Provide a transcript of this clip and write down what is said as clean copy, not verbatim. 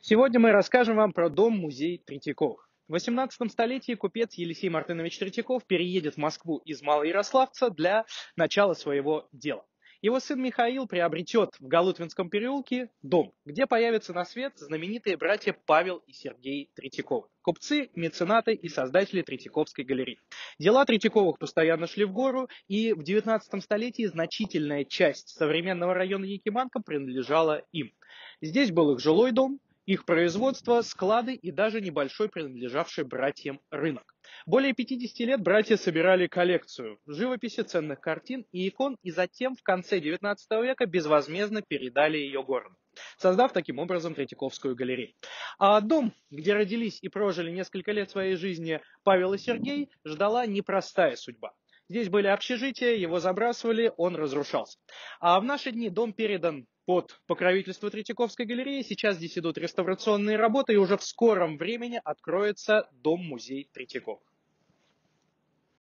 Сегодня мы расскажем вам про дом-музей Третьяковых. В XVIII столетии купец Елисей Мартынович Третьяков переедет в Москву из Малоярославца для начала своего дела. Его сын Михаил приобретет в Галутвинском переулке дом, где появятся на свет знаменитые братья Павел и Сергей Третьяковы, купцы, меценаты и создатели Третьяковской галереи. Дела Третьяковых постоянно шли в гору, и в XIX столетии значительная часть современного района Якиманка принадлежала им. Здесь был их жилой дом, их производство, склады и даже небольшой принадлежавший братьям рынок. Более 50 лет братья собирали коллекцию живописи, ценных картин и икон, и затем в конце XIX века безвозмездно передали ее городу, создав таким образом Третьяковскую галерею. А дом, где родились и прожили несколько лет своей жизни Павел и Сергей, ждала непростая судьба. Здесь были общежития, его забрасывали, он разрушался. А в наши дни дом передан под покровительство Третьяковской галереи. Сейчас здесь идут реставрационные работы, и уже в скором времени откроется дом-музей Третьяковых.